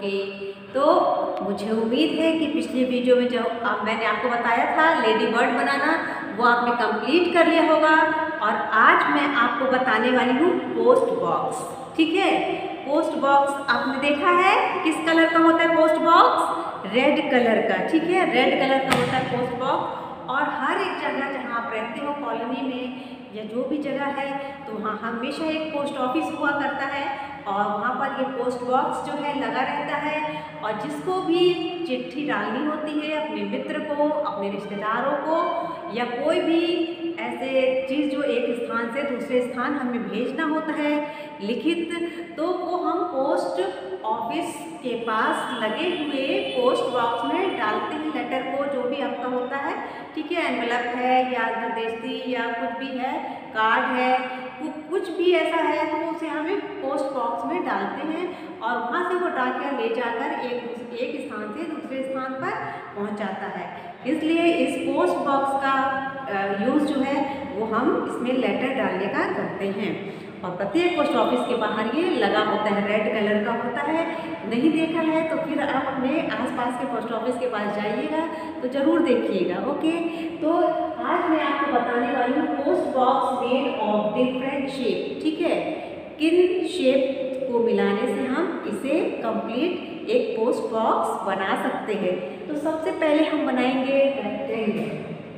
Okay, तो मुझे उम्मीद है कि पिछले वीडियो में जो मैंने आपको बताया था लेडी बर्ड बनाना, वो आपने कंप्लीट कर लिया होगा। और आज मैं आपको बताने वाली हूँ पोस्ट बॉक्स। ठीक है, पोस्ट बॉक्स आपने देखा है किस कलर का होता है पोस्ट बॉक्स? रेड कलर का। ठीक है, रेड कलर का होता है पोस्ट बॉक्स। और हर एक जगह जहाँ आप रहते हो कॉलोनी में या जो भी जगह है, तो वहाँ हमेशा एक पोस्ट ऑफिस हुआ करता है और वहाँ पर ये पोस्ट बॉक्स जो है लगा रहता है। और जिसको भी चिट्ठी डालनी होती है अपने मित्र को, अपने रिश्तेदारों को, या कोई भी ऐसे चीज़ जो एक स्थान से दूसरे स्थान हमें भेजना होता है लिखित, तो वो हम पोस्ट ऑफिस के पास लगे हुए पोस्ट बॉक्स में डालते हैं लेटर को, जो भी आपका होता है। ठीक है, एनवलप है या निर्देशी या कुछ भी है, कार्ड है, कुछ भी ऐसा है तो उसे हमें पोस्ट बॉक्स में डालते हैं और वहाँ से वो डाकिया ले जाकर एक स्थान से दूसरे स्थान पर पहुँच जाता है। इसलिए इस पोस्ट बॉक्स का यूज़ जो है वो हम इसमें लेटर डालने का करते हैं। और प्रत्येक पोस्ट ऑफिस के बाहर ये लगा होता है, रेड कलर का होता है। नहीं देखा है तो फिर आप अपने आसपास के पोस्ट ऑफिस के पास जाइएगा तो ज़रूर देखिएगा। ओके, तो आज मैं आपको बताने वाली हूँ post box made of different shape. ठीक है, किन शेप को मिलाने से हम इसे कंप्लीट एक पोस्ट बॉक्स बना सकते हैं। तो सबसे पहले हम बनाएंगे रेक्टेंगल।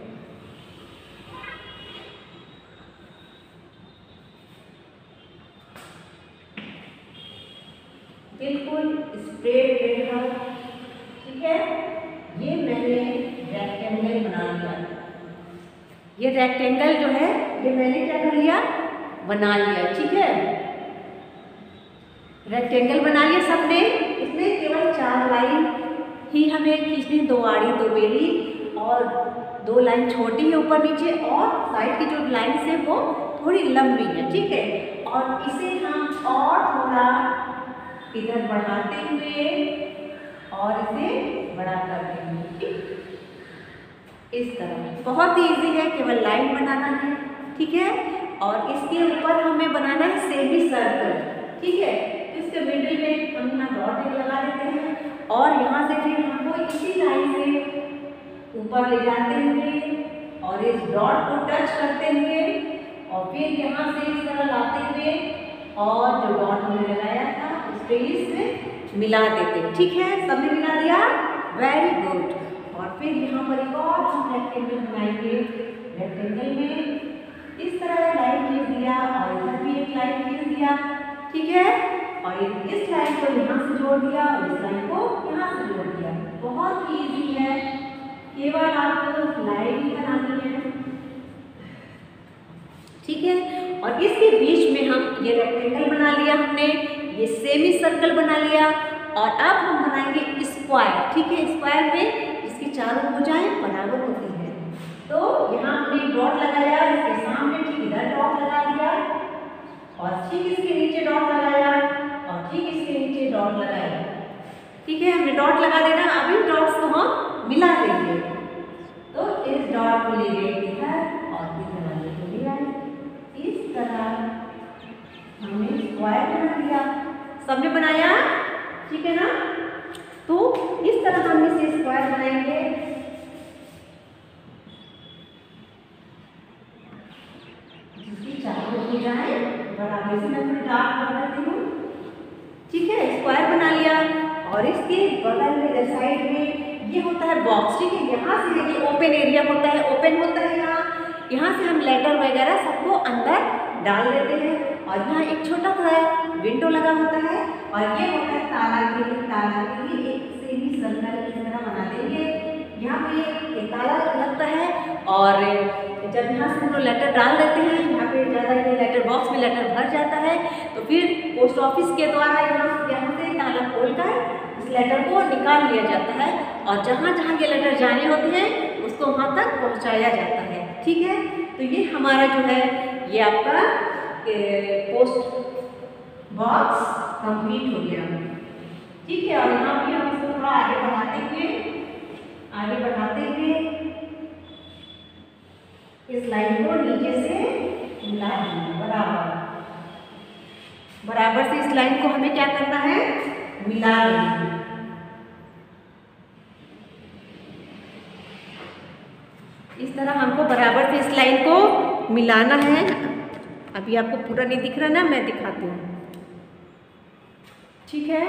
बिल्कुल स्प्रेड रहेगा। ठीक है, ये मैंने रेक्टेंगल बना लिया। ये रेक्टेंगल जो है ये मैंने क्या कर लिया, बना लिया। ठीक है, रेक्टेंगल बना लिया सबने। इसमें केवल 4 लाइन ही हमें खींचनी, 2 आड़ी 2 बेड़ी और 2 लाइन छोटी है ऊपर नीचे, और साइड की जो लाइन है वो थोड़ी लंबी है। ठीक है, और इसे हम और थोड़ा इधर बढ़ाते हुए और इसे बड़ा करते हुए, ठीक, इस तरह। बहुत ही इजी है, केवल लाइन बनाना है। ठीक है, और इसके ऊपर हमें बनाना है सेमी सर्कल। ठीक है, तो इसके मिडिल में हम यहाँ डॉट लगा देते हैं और यहाँ से फिर हमको इसी लाइन से ऊपर ले जाते हुए और इस डॉट को टच करते हुए और फिर यहाँ से इस तरह लाते हुए और जो डॉट हमने लगाया था उस पे इससे मिला देते हैं। ठीक है, सबने मिला दिया, वेरी गुड। और फिर यहाँ पर एक और हम रेक्टेंगल बनाएंगे। रेक्टेंगल में इस तरह लाइन खींच दिया और इधर भी एक लाइन खींच दिया। ठीक है, और इस लाइन को यहाँ से जोड़ दिया और इस लाइन को यहाँ से जोड़ दिया। बहुत ही ईजी है, केवल आपको लाइन ही बनानी है। ठीक है, और इसके बीच में हम ये रेक्टेंगल बना लिया हमने, ये सेमी सर्कल बना लिया और अब हम बनाएंगे स्क्वायर। ठीक है, स्क्वायर में इसकी चारों भुजाएं बराबर होती है। तो यहाँ हमने डॉट लगाया, इसके सामने ठीक इधर डॉट लगा दिया और ठीक इसके नीचे डॉट लगाया और ठीक इसके नीचे डॉट लगाया। ठीक है, हमने डॉट लगा देना। अब इन डॉट्स को हम मिला देंगे। तो इस डॉट को ले गए इधर और इधर वाले को ले आए। इस तरह हमने स्क्वायर बना दिया। सबने बनाया? ठीक है ना? तो इस तरह हम इसे स्क्वायर बनाएंगे। जिसकी चारों भुजाएं बराबर से मैं डार्क कर देती हूँ। ठीक है, स्क्वायर बना लिया और इसके बगल में इधर साइड में ये होता है बॉक्स। ठीक है, यहाँ से देखिए ओपन एरिया होता है, ओपन होता है यहाँ से हम लेटर वगैरह सबको अंदर डाल देते हैं। और यहाँ एक छोटा सा विंडो लगा होता है और ये होता है ताला के लिए। ताला के लिए एक सेमी सर्कल की तरह बना देंगे। यहाँ पे एक ताला लगता है और जब यहाँ से हम लोग लेटर डाल देते हैं, यहाँ पे ज़्यादा लेटर बॉक्स में लेटर भर जाता है, तो फिर पोस्ट ऑफिस के द्वारा यहाँ से ताला खोलकर इस लेटर को निकाल लिया जाता है और जहाँ जहाँ ये लेटर जाने होते हैं उसको वहाँ तक पहुँचाया जाता है। ठीक है, तो ये हमारा जो है ये आपका पोस्ट बॉक्स कंप्लीट हो गया। ठीक है, और यहाँ भी हम इसको थोड़ा आगे बढ़ाते हुए इस लाइन को नीचे से मिला देंगे बराबर से। इस लाइन को हमें क्या करना है, मिला देंगे। तरह हमको बराबर से इस लाइन को मिलाना है। अभी आपको पूरा नहीं दिख रहा ना, मैं दिखाती हूँ। ठीक है,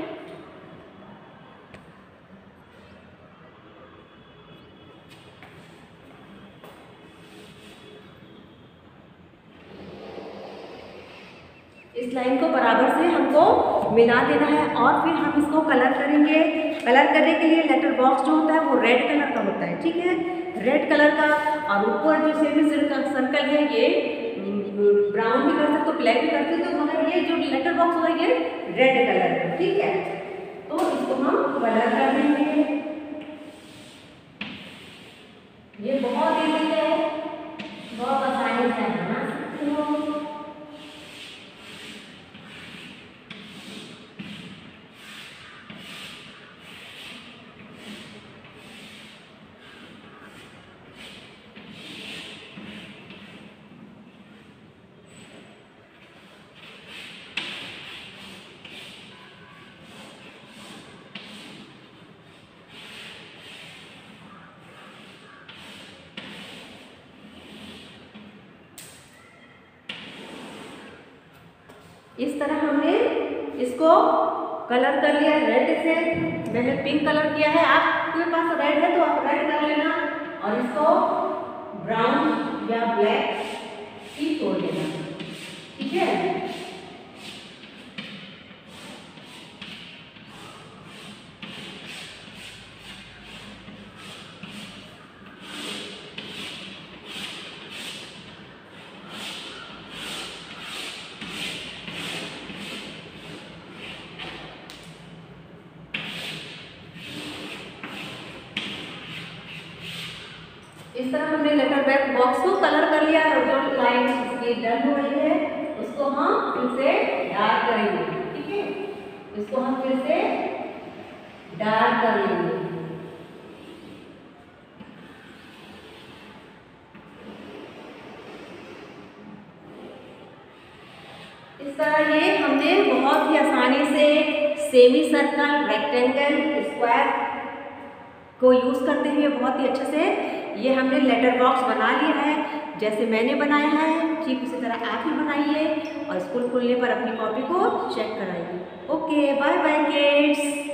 इस लाइन को बराबर से हमको मिला देना है और फिर हम इसको कलर करेंगे। कलर करने के लिए लेटर बॉक्स जो होता है वो रेड कलर का होता है। ठीक है, रेड कलर का। और ऊपर जो सेमी सर्कल है ये ब्राउन भी कर सकते हो, ब्लैक भी कर सकते हो, मगर ये जो लेटर बॉक्स होगा ये रेड कलर का। ठीक है, तो इसको हम कलर कर देंगे। ये बहुत इजी है, बहुत आसानी से बना सकते हो। इस तरह हमने इसको कलर कर लिया रेड से। मैंने पिंक कलर किया है, आपके पास रेड है तो आप रेड कर लेना और इसको ब्राउन या ब्लैक की तोड़ देना। ठीक है, इस तरह हमने लेटर बैक बॉक्स को कलर कर लिया और जो लाइन इसकी डन हो रही है उसको हम फिर से डार्क करेंगे। ठीक है, इसको हम फिर से डार्क कर लेंगे। इस तरह ये हमने बहुत ही आसानी से सेमी सर्कल, रेक्टेंगल, स्क्वायर को यूज़ करते हुए बहुत ही अच्छे से ये हमने लेटर बॉक्स बना लिया है। जैसे मैंने बनाया है ठीक उसी तरह आप ही बनाइए और स्कूल खुलने पर अपनी कॉपी को चेक कराइए। Okay, bye bye kids.